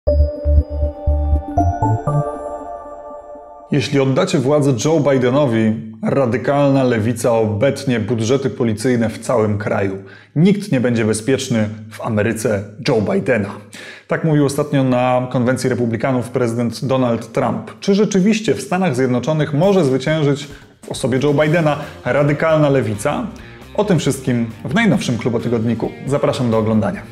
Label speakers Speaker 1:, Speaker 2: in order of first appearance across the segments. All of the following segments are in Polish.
Speaker 1: Jeśli oddacie władzę Joe Bidenowi, radykalna lewica obetnie budżety policyjne w całym kraju. Nikt nie będzie bezpieczny w Ameryce Joe Bidena. Tak mówił ostatnio na konwencji republikanów prezydent Donald Trump. Czy rzeczywiście w Stanach Zjednoczonych może zwyciężyć w osobie Joe Bidena radykalna lewica? O tym wszystkim w najnowszym Klubotygodniku. Zapraszam do oglądania.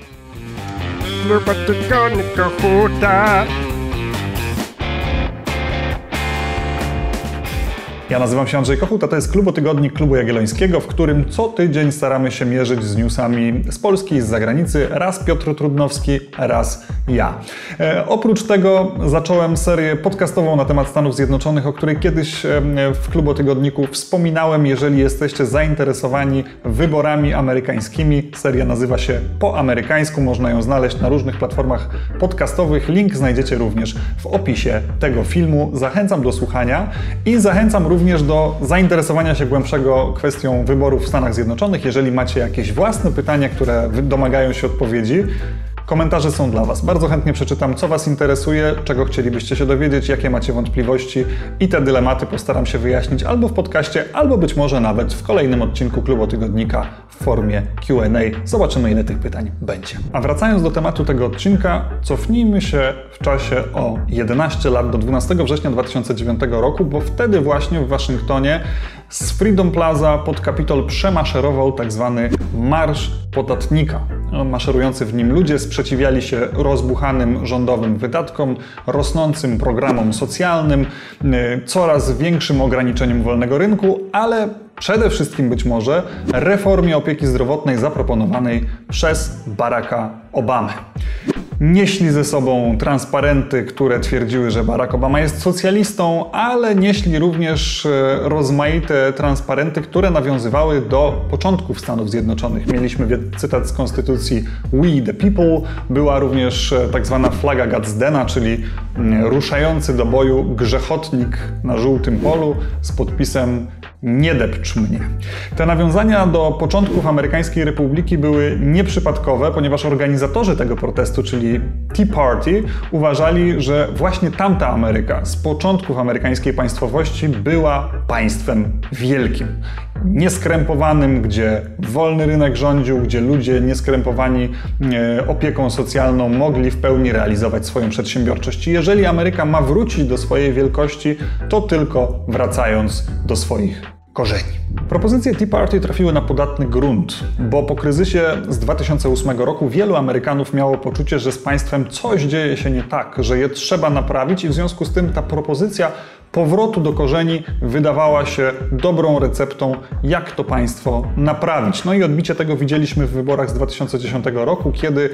Speaker 1: Ja nazywam się Andrzej Kochut, a to jest Klubotygodnik Klubu Jagiellońskiego, w którym co tydzień staramy się mierzyć z newsami z Polski i z zagranicy. Raz Piotr Trudnowski, raz ja. Oprócz tego zacząłem serię podcastową na temat Stanów Zjednoczonych, o której kiedyś w Klubotygodniku wspominałem. Jeżeli jesteście zainteresowani wyborami amerykańskimi, seria nazywa się Po amerykańsku. Można ją znaleźć na różnych platformach podcastowych. Link znajdziecie również w opisie tego filmu. Zachęcam do słuchania i zachęcam również do zainteresowania się głębszego kwestią wyborów w Stanach Zjednoczonych. Jeżeli macie jakieś własne pytania, które domagają się odpowiedzi, komentarze są dla Was. Bardzo chętnie przeczytam, co Was interesuje, czego chcielibyście się dowiedzieć, jakie macie wątpliwości i te dylematy postaram się wyjaśnić albo w podcaście, albo być może nawet w kolejnym odcinku Klubotygodnika w formie Q&A. Zobaczymy, ile tych pytań będzie. A wracając do tematu tego odcinka, cofnijmy się w czasie o 11 lat do 12 września 2009 roku, bo wtedy właśnie w Waszyngtonie z Freedom Plaza pod Kapitol przemaszerował tak zwany Marsz Podatnika. Maszerujący w nim ludzie sprzeciwiali się rozbuchanym rządowym wydatkom, rosnącym programom socjalnym, coraz większym ograniczeniom wolnego rynku, ale przede wszystkim być może reformie opieki zdrowotnej zaproponowanej przez Baracka Obamę. Nieśli ze sobą transparenty, które twierdziły, że Barack Obama jest socjalistą, ale nieśli również rozmaite transparenty, które nawiązywały do początków Stanów Zjednoczonych. Mieliśmy cytat z konstytucji We the People, była również tak zwana flaga Gadsdena, czyli ruszający do boju grzechotnik na żółtym polu z podpisem Nie depcz mnie. Te nawiązania do początków amerykańskiej republiki były nieprzypadkowe, ponieważ organizatorzy tego protestu, czyli Tea Party, uważali, że właśnie tamta Ameryka z początków amerykańskiej państwowości była państwem wielkim. Nieskrępowanym, gdzie wolny rynek rządził, gdzie ludzie nieskrępowani opieką socjalną mogli w pełni realizować swoją przedsiębiorczość. I jeżeli Ameryka ma wrócić do swojej wielkości, to tylko wracając do swoich korzeni. Propozycje Tea Party trafiły na podatny grunt, bo po kryzysie z 2008 roku wielu Amerykanów miało poczucie, że z państwem coś dzieje się nie tak, że je trzeba naprawić i w związku z tym ta propozycja powrotu do korzeni wydawała się dobrą receptą, jak to państwo naprawić. No i odbicie tego widzieliśmy w wyborach z 2010 roku, kiedy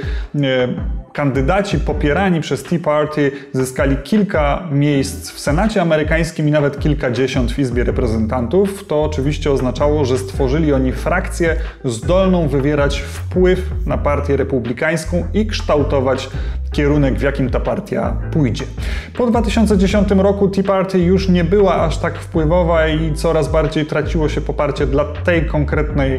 Speaker 1: kandydaci popierani przez Tea Party zyskali kilka miejsc w Senacie amerykańskim i nawet kilkadziesiąt w Izbie Reprezentantów. To oczywiście oznaczało, że stworzyli oni frakcję zdolną wywierać wpływ na partię republikańską i kształtować kierunek, w jakim ta partia pójdzie. Po 2010 roku Tea Party już nie była aż tak wpływowa i coraz bardziej traciło się poparcie dla tej konkretnej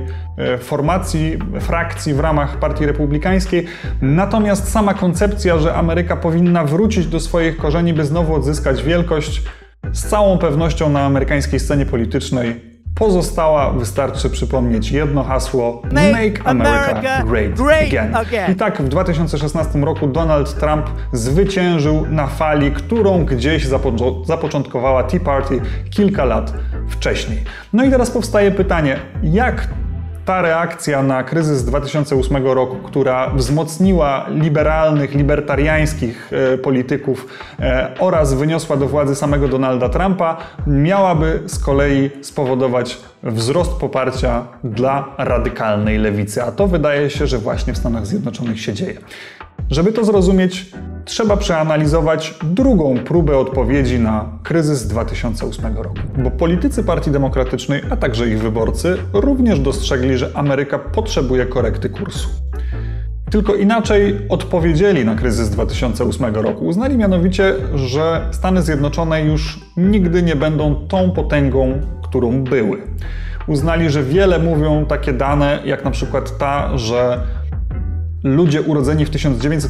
Speaker 1: frakcji w ramach partii republikańskiej. Natomiast sama koncepcja, że Ameryka powinna wrócić do swoich korzeni, by znowu odzyskać wielkość, z całą pewnością na amerykańskiej scenie politycznej pozostała. Wystarczy przypomnieć jedno hasło: Make America Great Again. I tak w 2016 roku Donald Trump zwyciężył na fali, którą gdzieś zapoczątkowała Tea Party kilka lat wcześniej. No i teraz powstaje pytanie, jak ta reakcja na kryzys z 2008 roku, która wzmocniła libertariańskich polityków oraz wyniosła do władzy samego Donalda Trumpa, miałaby z kolei spowodować wzrost poparcia dla radykalnej lewicy. A to wydaje się, że właśnie w Stanach Zjednoczonych się dzieje. Żeby to zrozumieć, trzeba przeanalizować drugą próbę odpowiedzi na kryzys z 2008 roku. Bo politycy Partii Demokratycznej, a także ich wyborcy, również dostrzegli, że Ameryka potrzebuje korekty kursu. Tylko inaczej odpowiedzieli na kryzys 2008 roku. Uznali mianowicie, że Stany Zjednoczone już nigdy nie będą tą potęgą, którą były. Uznali, że wiele mówią takie dane, jak na przykład ta, że ludzie urodzeni w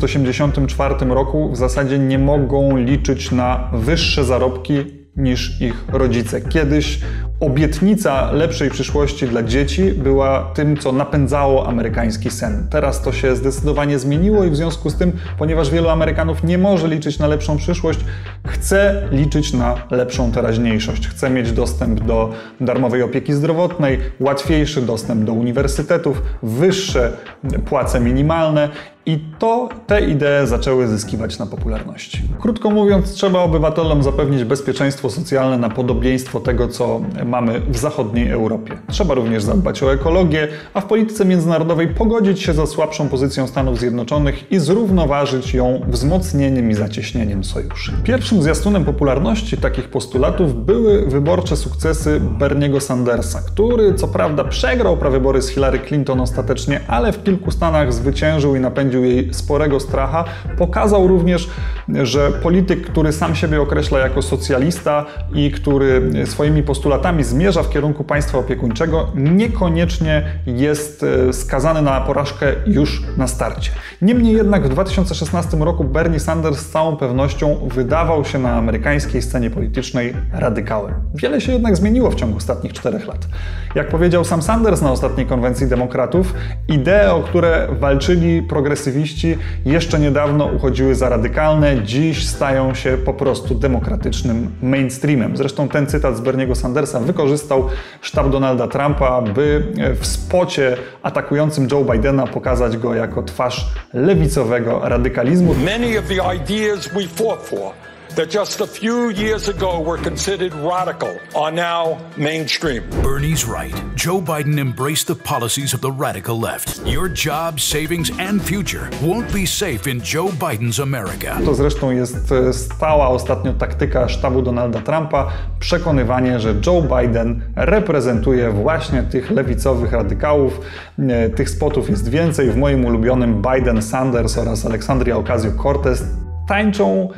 Speaker 1: 1984 roku w zasadzie nie mogą liczyć na wyższe zarobki niż ich rodzice. Kiedyś obietnica lepszej przyszłości dla dzieci była tym, co napędzało amerykański sen. Teraz to się zdecydowanie zmieniło i w związku z tym, ponieważ wielu Amerykanów nie może liczyć na lepszą przyszłość, chce liczyć na lepszą teraźniejszość. Chce mieć dostęp do darmowej opieki zdrowotnej, łatwiejszy dostęp do uniwersytetów, wyższe płace minimalne. I te idee zaczęły zyskiwać na popularności. Krótko mówiąc, trzeba obywatelom zapewnić bezpieczeństwo socjalne na podobieństwo tego, co mamy w zachodniej Europie. Trzeba również zadbać o ekologię, a w polityce międzynarodowej pogodzić się ze słabszą pozycją Stanów Zjednoczonych i zrównoważyć ją wzmocnieniem i zacieśnieniem sojuszy. Pierwszym zwiastunem popularności takich postulatów były wyborcze sukcesy Berniego Sandersa, który co prawda przegrał prawybory z Hillary Clinton ostatecznie, ale w kilku stanach zwyciężył i napędził jej sporego stracha. Pokazał również, że polityk, który sam siebie określa jako socjalista i który swoimi postulatami zmierza w kierunku państwa opiekuńczego, niekoniecznie jest skazany na porażkę już na starcie. Niemniej jednak w 2016 roku Bernie Sanders z całą pewnością wydawał się na amerykańskiej scenie politycznej radykałem. Wiele się jednak zmieniło w ciągu ostatnich 4 lat. Jak powiedział sam Sanders na ostatniej konwencji demokratów, idee, o które walczyli progresywiści, jeszcze niedawno uchodziły za radykalne, dziś stają się po prostu demokratycznym mainstreamem. Zresztą ten cytat z Berniego Sandersa wykorzystał sztab Donalda Trumpa, by w spocie atakującym Joe Bidena pokazać go jako twarz lewicowego radykalizmu.
Speaker 2: Many of the ideas we fought for that just a few years ago were considered radical are now mainstream.
Speaker 3: Bernie's right. Joe Biden embraced the policies of the radical left. Your job, savings and future won't be safe in Joe Biden's America.
Speaker 1: To zresztą jest stała ostatnio taktyka sztabu Donalda Trumpa, przekonywanie, że Joe Biden reprezentuje właśnie tych lewicowych radykałów. Tych spotów jest więcej. W moim ulubionym Biden, Sanders oraz Alexandria Ocasio-Cortez tańczą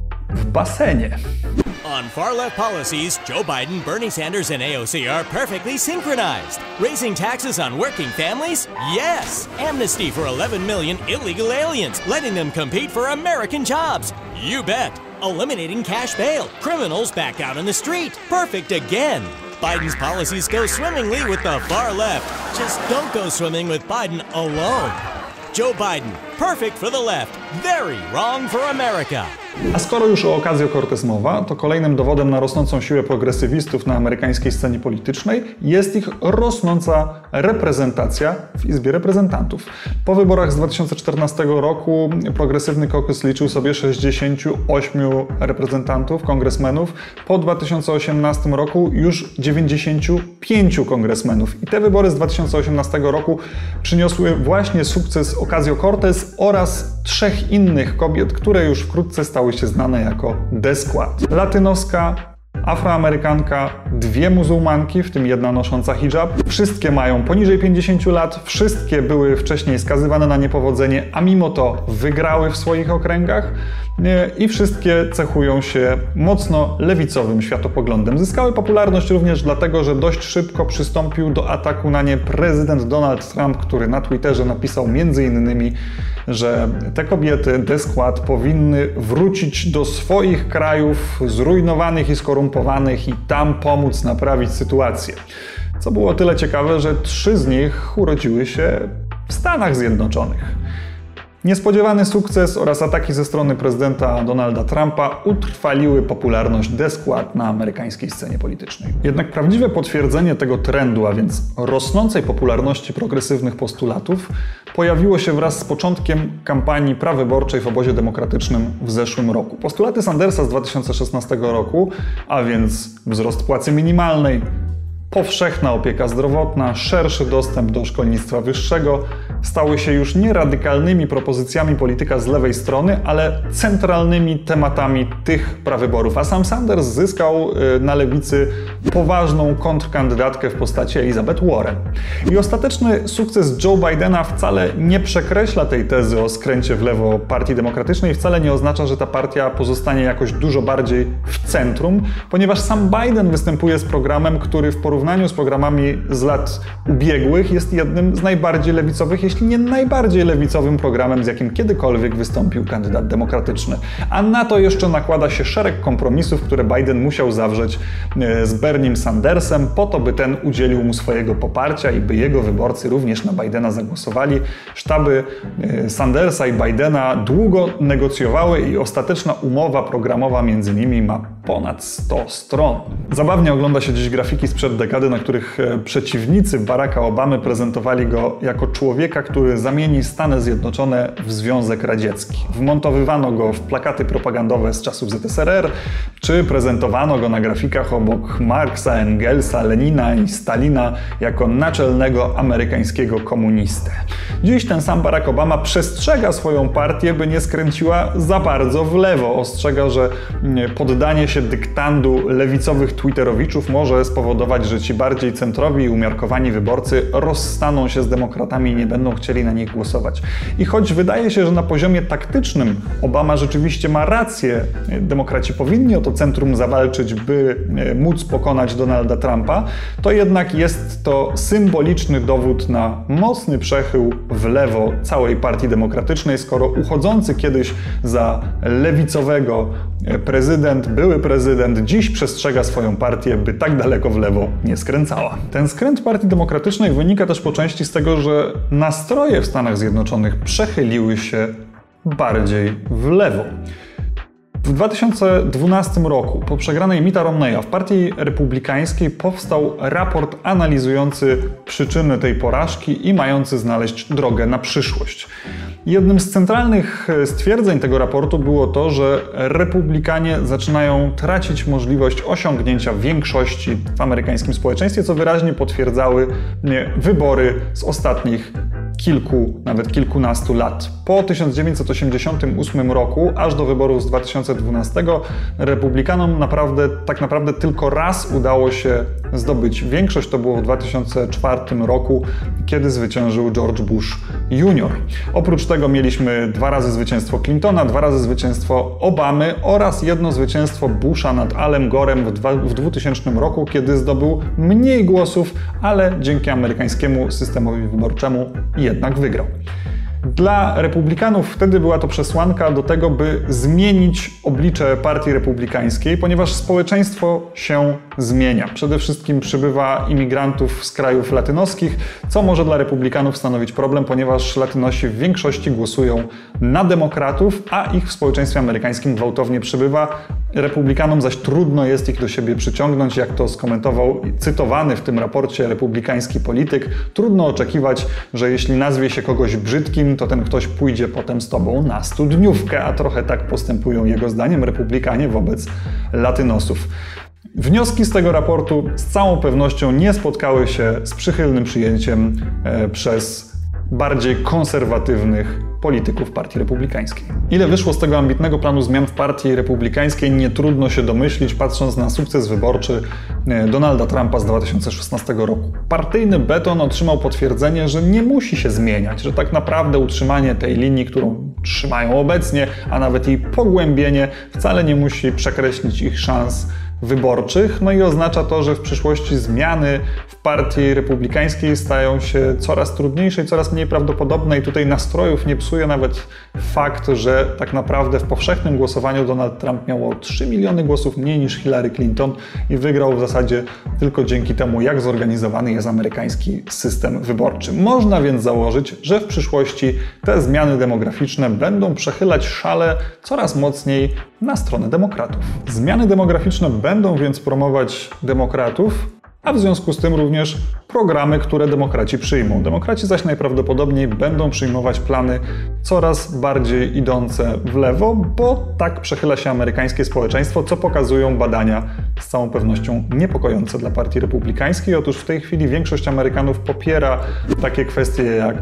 Speaker 1: w basenie.
Speaker 4: On far-left policies, Joe Biden, Bernie Sanders, and AOC are perfectly synchronized. Raising taxes on working families? Yes! Amnesty for 11 million illegal aliens, letting them compete for American jobs? You bet! Eliminating cash bail. Criminals back out on the street. Perfect again! Biden's policies go swimmingly with the far left. Just don't go swimming with Biden alone. Joe Biden, perfect for the left, very wrong for America.
Speaker 1: A skoro już o Ocasio-Cortez mowa, to kolejnym dowodem na rosnącą siłę progresywistów na amerykańskiej scenie politycznej jest ich rosnąca reprezentacja w Izbie Reprezentantów. Po wyborach z 2014 roku progresywny caucus liczył sobie 68 reprezentantów, kongresmenów. Po 2018 roku już 95 kongresmenów. I te wybory z 2018 roku przyniosły właśnie sukces Ocasio-Cortez oraz 3 innych kobiet, które już wkrótce stały się znane jako The Squad. Latynoska, Afroamerykanka, 2 muzułmanki, w tym jedna nosząca hijab. Wszystkie mają poniżej 50 lat, wszystkie były wcześniej skazywane na niepowodzenie, a mimo to wygrały w swoich okręgach i wszystkie cechują się mocno lewicowym światopoglądem. Zyskały popularność również dlatego, że dość szybko przystąpił do ataku na nie prezydent Donald Trump, który na Twitterze napisał m.in., że te kobiety, The Squad, powinny wrócić do swoich krajów zrujnowanych i skorumpowanych i tam pomóc naprawić sytuację. Co było tyle ciekawe, że 3 z nich urodziły się w Stanach Zjednoczonych. Niespodziewany sukces oraz ataki ze strony prezydenta Donalda Trumpa utrwaliły popularność The Squad na amerykańskiej scenie politycznej. Jednak prawdziwe potwierdzenie tego trendu, a więc rosnącej popularności progresywnych postulatów, pojawiło się wraz z początkiem kampanii prawyborczej w obozie demokratycznym w zeszłym roku. Postulaty Sandersa z 2016 roku, a więc wzrost płacy minimalnej, powszechna opieka zdrowotna, szerszy dostęp do szkolnictwa wyższego stały się już nie radykalnymi propozycjami polityka z lewej strony, ale centralnymi tematami tych prawyborów. A sam Sanders zyskał na lewicy poważną kontrkandydatkę w postaci Elizabeth Warren. I ostateczny sukces Joe Bidena wcale nie przekreśla tej tezy o skręcie w lewo Partii Demokratycznej, wcale nie oznacza, że ta partia pozostanie jakoś dużo bardziej w centrum, ponieważ sam Biden występuje z programem, który w porównaniu porównaniu z programami z lat ubiegłych jest jednym z najbardziej lewicowych, jeśli nie najbardziej lewicowym programem, z jakim kiedykolwiek wystąpił kandydat demokratyczny. A na to jeszcze nakłada się szereg kompromisów, które Biden musiał zawrzeć z Bernie Sandersem po to, by ten udzielił mu swojego poparcia i by jego wyborcy również na Bidena zagłosowali. Sztaby Sandersa i Bidena długo negocjowały i ostateczna umowa programowa między nimi ma ponad 100 stron. Zabawnie ogląda się dziś grafiki sprzed dekady, na których przeciwnicy Baracka Obamy prezentowali go jako człowieka, który zamieni Stany Zjednoczone w Związek Radziecki. Wmontowywano go w plakaty propagandowe z czasów ZSRR, czy prezentowano go na grafikach obok Marksa, Engelsa, Lenina i Stalina jako naczelnego amerykańskiego komunistę. Dziś ten sam Barack Obama przestrzega swoją partię, by nie skręciła za bardzo w lewo. Ostrzega, że poddanie się dyktandu lewicowych twitterowiczów może spowodować, że ci bardziej centrowi i umiarkowani wyborcy rozstaną się z demokratami i nie będą chcieli na nich głosować. I choć wydaje się, że na poziomie taktycznym Obama rzeczywiście ma rację, demokraci powinni o to centrum zawalczyć, by móc pokonać Donalda Trumpa, to jednak jest to symboliczny dowód na mocny przechył w lewo całej partii demokratycznej, skoro uchodzący kiedyś za lewicowego były prezydent, dziś przestrzega swoją partię, by tak daleko w lewo nie skręcała. Ten skręt partii demokratycznej wynika też po części z tego, że nastroje w Stanach Zjednoczonych przechyliły się bardziej w lewo. W 2012 roku, po przegranej Mitta Romneya w partii republikańskiej, powstał raport analizujący przyczyny tej porażki i mający znaleźć drogę na przyszłość. Jednym z centralnych stwierdzeń tego raportu było to, że republikanie zaczynają tracić możliwość osiągnięcia większości w amerykańskim społeczeństwie, co wyraźnie potwierdzały wybory z ostatnich nawet kilkunastu lat. Po 1988 roku, aż do wyborów z 2012, republikanom tak naprawdę tylko raz udało się zdobyć większość. To było w 2004 roku, kiedy zwyciężył George Bush Jr. Oprócz tego mieliśmy 2 razy zwycięstwo Clintona, 2 razy zwycięstwo Obamy oraz jedno zwycięstwo Busha nad Alem Gorem w 2000 roku, kiedy zdobył mniej głosów, ale dzięki amerykańskiemu systemowi wyborczemu jednak wygrał. Dla republikanów wtedy była to przesłanka do tego, by zmienić oblicze partii republikańskiej, ponieważ społeczeństwo się zmienia. Przede wszystkim przybywa imigrantów z krajów latynoskich, co może dla republikanów stanowić problem, ponieważ Latynosi w większości głosują na demokratów, a ich w społeczeństwie amerykańskim gwałtownie przybywa. Republikanom zaś trudno jest ich do siebie przyciągnąć, jak to skomentował cytowany w tym raporcie republikański polityk. Trudno oczekiwać, że jeśli nazwie się kogoś brzydkim, to ten ktoś pójdzie potem z tobą na studniówkę, a trochę tak postępują jego zdaniem republikanie wobec latynosów. Wnioski z tego raportu z całą pewnością nie spotkały się z przychylnym przyjęciem przez bardziej konserwatywnych polityków partii republikańskiej. Ile wyszło z tego ambitnego planu zmian w partii republikańskiej, nie trudno się domyślić, patrząc na sukces wyborczy Donalda Trumpa z 2016 roku. Partyjny beton otrzymał potwierdzenie, że nie musi się zmieniać, że tak naprawdę utrzymanie tej linii, którą trzymają obecnie, a nawet jej pogłębienie, wcale nie musi przekreślić ich szans wyborczych, no i oznacza to, że w przyszłości zmiany w partii republikańskiej stają się coraz trudniejsze i coraz mniej prawdopodobne i tutaj nastrojów nie psuje nawet fakt, że tak naprawdę w powszechnym głosowaniu Donald Trump miał o 3 miliony głosów mniej niż Hillary Clinton i wygrał w zasadzie tylko dzięki temu, jak zorganizowany jest amerykański system wyborczy. Można więc założyć, że w przyszłości te zmiany demograficzne będą przechylać szale coraz mocniej na stronę demokratów. Zmiany demograficzne będą więc promować demokratów, a w związku z tym również programy, które demokraci przyjmą. Demokraci zaś najprawdopodobniej będą przyjmować plany coraz bardziej idące w lewo, bo tak przechyla się amerykańskie społeczeństwo, co pokazują badania z całą pewnością niepokojące dla partii republikańskiej. Otóż w tej chwili większość Amerykanów popiera takie kwestie jak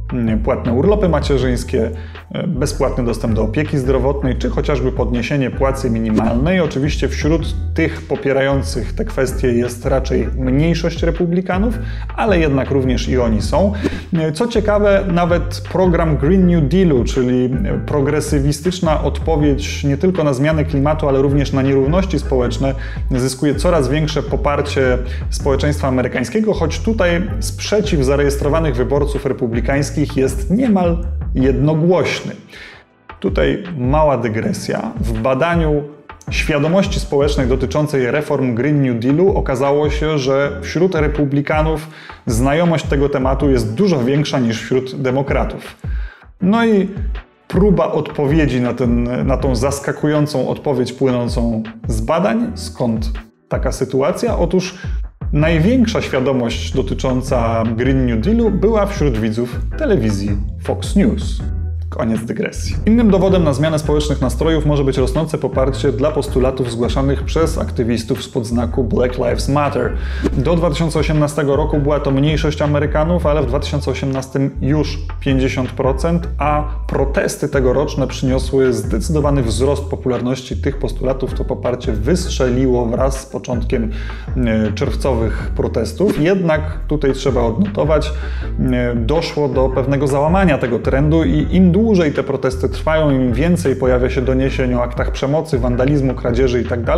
Speaker 1: płatne urlopy macierzyńskie, bezpłatny dostęp do opieki zdrowotnej, czy chociażby podniesienie płacy minimalnej. Oczywiście wśród tych popierających te kwestie jest raczej mniejszość republikanów, ale jednak również i oni są. Co ciekawe, nawet program Green New Dealu, czyli progresywistyczna odpowiedź nie tylko na zmiany klimatu, ale również na nierówności społeczne, zyskuje coraz większe poparcie społeczeństwa amerykańskiego, choć tutaj sprzeciw zarejestrowanych wyborców republikańskich jest niemal jednogłośny. Tutaj mała dygresja. W badaniu świadomości społecznej dotyczącej reform Green New Dealu okazało się, że wśród republikanów znajomość tego tematu jest dużo większa niż wśród demokratów. No i próba odpowiedzi na tą zaskakującą odpowiedź płynącą z badań. Skąd taka sytuacja? Otóż największa świadomość dotycząca Green New Dealu była wśród widzów telewizji Fox News. Koniec dygresji. Innym dowodem na zmianę społecznych nastrojów może być rosnące poparcie dla postulatów zgłaszanych przez aktywistów spod znaku Black Lives Matter. Do 2018 roku była to mniejszość Amerykanów, ale w 2018 już 50%, a protesty tegoroczne przyniosły zdecydowany wzrost popularności tych postulatów. To poparcie wystrzeliło wraz z początkiem czerwcowych protestów. Jednak tutaj trzeba odnotować, doszło do pewnego załamania tego trendu i im dłużej te protesty trwają, im więcej pojawia się doniesień o aktach przemocy, wandalizmu, kradzieży itd.,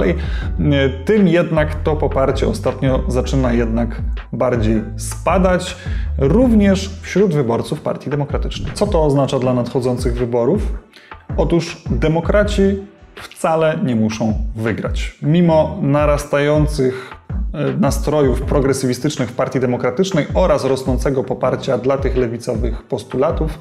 Speaker 1: tym jednak to poparcie ostatnio zaczyna jednak bardziej spadać, również wśród wyborców Partii Demokratycznej. Co to oznacza dla nadchodzących wyborów? Otóż demokraci wcale nie muszą wygrać. Mimo narastających nastrojów progresywistycznych w Partii Demokratycznej oraz rosnącego poparcia dla tych lewicowych postulatów,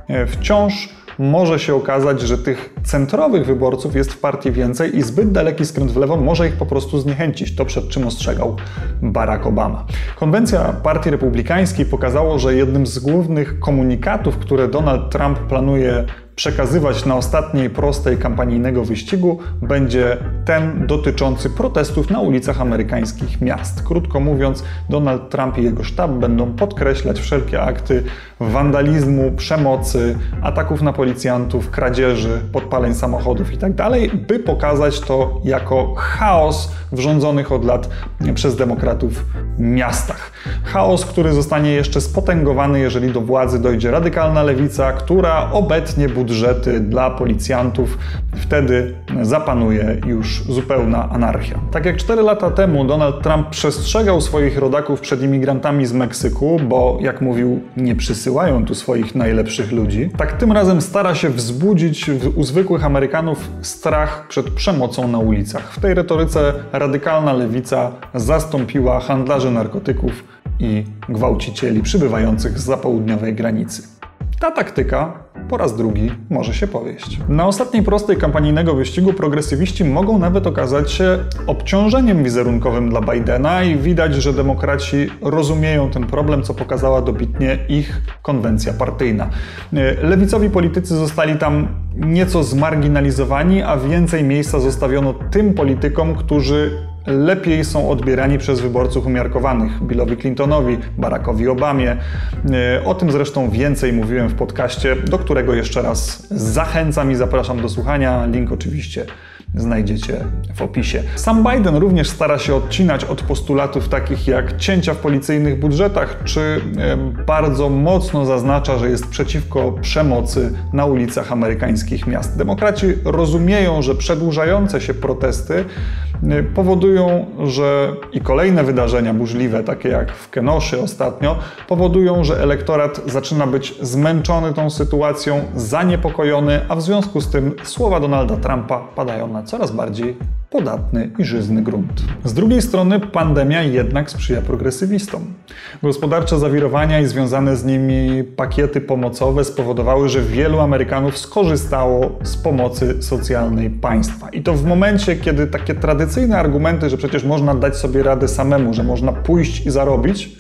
Speaker 1: wciąż może się okazać, że tych centrowych wyborców jest w partii więcej i zbyt daleki skręt w lewo może ich po prostu zniechęcić. To przed czym ostrzegał Barack Obama. Konwencja Partii Republikańskiej pokazało, że jednym z głównych komunikatów, które Donald Trump planuje przekazywać na ostatniej prostej kampanijnego wyścigu, będzie ten dotyczący protestów na ulicach amerykańskich miast. Krótko mówiąc, Donald Trump i jego sztab będą podkreślać wszelkie akty wandalizmu, przemocy, ataków na policjantów, kradzieży, podpaleń samochodów itd., by pokazać to jako chaos w rządzonych od lat przez demokratów miastach. Chaos, który zostanie jeszcze spotęgowany, jeżeli do władzy dojdzie radykalna lewica, która obetnie budżety dla policjantów. Wtedy zapanuje już zupełna anarchia. Tak jak 4 lata temu Donald Trump przestrzegał swoich rodaków przed imigrantami z Meksyku, bo jak mówił, nie przysyłają tu swoich najlepszych ludzi, tak tym razem stara się wzbudzić u zwykłych Amerykanów strach przed przemocą na ulicach. W tej retoryce radykalna lewica zastąpiła handlarzy narkotyków i gwałcicieli przybywających zza południowej granicy. Ta taktyka po raz drugi może się powieść. Na ostatniej prostej kampanijnego wyścigu progresywiści mogą nawet okazać się obciążeniem wizerunkowym dla Bidena i widać, że demokraci rozumieją ten problem, co pokazała dobitnie ich konwencja partyjna. Lewicowi politycy zostali tam nieco zmarginalizowani, a więcej miejsca zostawiono tym politykom, którzy lepiej są odbierani przez wyborców umiarkowanych. Billowi Clintonowi, Barackowi Obamie. O tym zresztą więcej mówiłem w podcaście, do którego jeszcze raz zachęcam i zapraszam do słuchania. Link oczywiście znajdziecie w opisie. Sam Biden również stara się odcinać od postulatów takich jak cięcia w policyjnych budżetach, czy bardzo mocno zaznacza, że jest przeciwko przemocy na ulicach amerykańskich miast. Demokraci rozumieją, że przedłużające się protesty powodują, że i kolejne wydarzenia burzliwe, takie jak w Kenosha ostatnio, powodują, że elektorat zaczyna być zmęczony tą sytuacją, zaniepokojony, a w związku z tym słowa Donalda Trumpa padają na coraz bardziej podatny i żyzny grunt. Z drugiej strony pandemia jednak sprzyja progresywistom. Gospodarcze zawirowania i związane z nimi pakiety pomocowe spowodowały, że wielu Amerykanów skorzystało z pomocy socjalnej państwa. I to w momencie, kiedy takie tradycyjne argumenty, że przecież można dać sobie radę samemu, że można pójść i zarobić,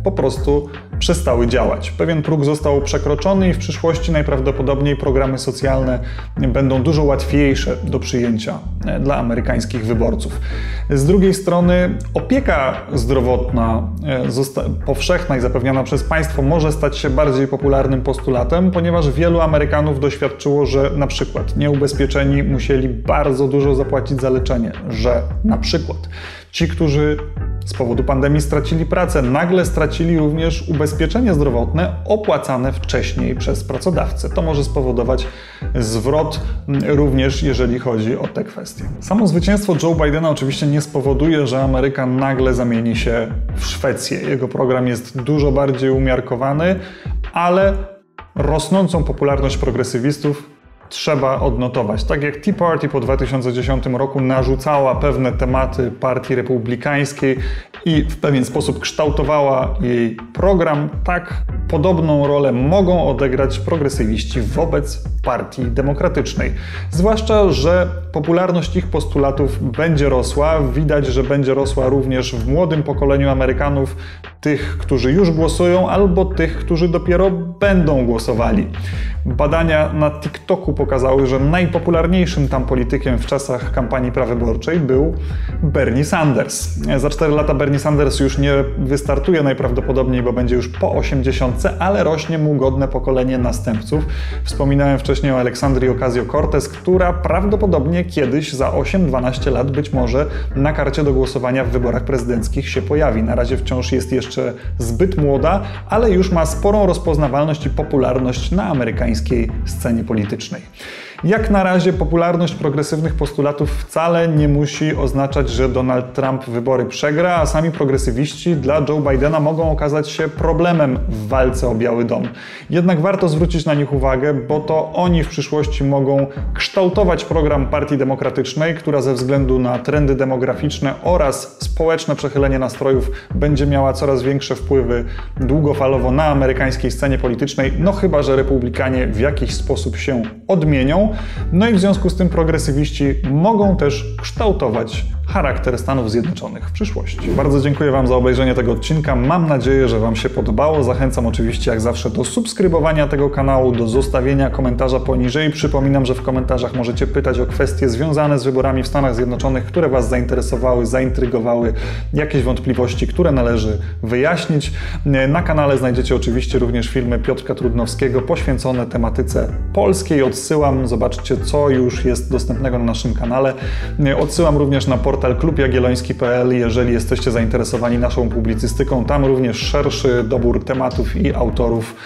Speaker 1: po prostu przestały działać. Pewien próg został przekroczony i w przyszłości najprawdopodobniej programy socjalne będą dużo łatwiejsze do przyjęcia dla amerykańskich wyborców. Z drugiej strony opieka zdrowotna powszechna i zapewniana przez państwo może stać się bardziej popularnym postulatem, ponieważ wielu Amerykanów doświadczyło, że na przykład nieubezpieczeni musieli bardzo dużo zapłacić za leczenie, że na przykład ci, którzy z powodu pandemii stracili pracę, nagle stracili również ubezpieczenie zdrowotne opłacane wcześniej przez pracodawcę. To może spowodować zwrot również, jeżeli chodzi o te kwestie. Samo zwycięstwo Joe Bidena oczywiście nie spowoduje, że Ameryka nagle zamieni się w Szwecję. Jego program jest dużo bardziej umiarkowany, ale rosnącą popularność progresywistów trzeba odnotować. Tak jak Tea Party po 2010 roku narzucała pewne tematy partii republikańskiej i w pewien sposób kształtowała jej program, tak podobną rolę mogą odegrać progresywiści wobec partii demokratycznej. Zwłaszcza, że popularność ich postulatów będzie rosła. Widać, że będzie rosła również w młodym pokoleniu Amerykanów, tych, którzy już głosują, albo tych, którzy dopiero będą głosowali. Badania na TikToku pokazały, że najpopularniejszym tam politykiem w czasach kampanii prawyborczej był Bernie Sanders. Za 4 lata Bernie Sanders już nie wystartuje najprawdopodobniej, bo będzie już po 80, ale rośnie mu godne pokolenie następców. Wspominałem wcześniej o Alexandrii Ocasio-Cortez, która prawdopodobnie kiedyś za 8-12 lat być może na karcie do głosowania w wyborach prezydenckich się pojawi. Na razie wciąż jest jeszcze zbyt młoda, ale już ma sporą rozpoznawalność i popularność na amerykańskiej scenie politycznej. Jak na razie popularność progresywnych postulatów wcale nie musi oznaczać, że Donald Trump wybory przegra, a sami progresywiści dla Joe Bidena mogą okazać się problemem w walce o Biały Dom. Jednak warto zwrócić na nich uwagę, bo to oni w przyszłości mogą kształtować program Partii Demokratycznej, która ze względu na trendy demograficzne oraz społeczne przechylenie nastrojów będzie miała coraz większe wpływy długofalowo na amerykańskiej scenie politycznej, no chyba że republikanie w jakiś sposób się odmienią. No i w związku z tym progresywiści mogą też kształtować charakter Stanów Zjednoczonych w przyszłości. Bardzo dziękuję Wam za obejrzenie tego odcinka. Mam nadzieję, że Wam się podobało. Zachęcam oczywiście jak zawsze do subskrybowania tego kanału, do zostawienia komentarza poniżej. Przypominam, że w komentarzach możecie pytać o kwestie związane z wyborami w Stanach Zjednoczonych, które Was zainteresowały, zaintrygowały, jakieś wątpliwości, które należy wyjaśnić. Na kanale znajdziecie oczywiście również filmy Piotrka Trudnowskiego poświęcone tematyce polskiej. Odsyłam, zobaczcie, co już jest dostępnego na naszym kanale. Odsyłam również na portal klubjagielloński.pl, jeżeli jesteście zainteresowani naszą publicystyką. Tam również szerszy dobór tematów i autorów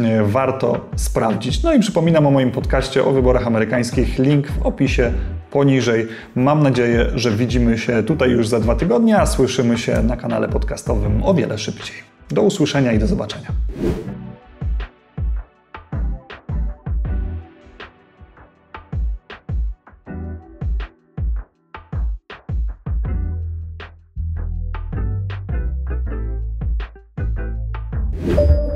Speaker 1: warto sprawdzić. No i przypominam o moim podcaście o wyborach amerykańskich. Link w opisie poniżej. Mam nadzieję, że widzimy się tutaj już za 2 tygodnie, a słyszymy się na kanale podcastowym o wiele szybciej. Do usłyszenia i do zobaczenia.
Speaker 5: you